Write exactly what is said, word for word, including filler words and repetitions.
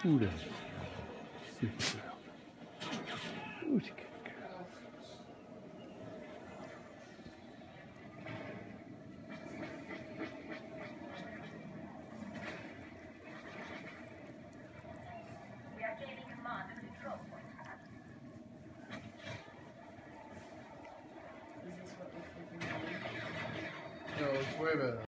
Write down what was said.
Oula. C'est peur. Ouh, c'est quelqu'un. No, it's way better.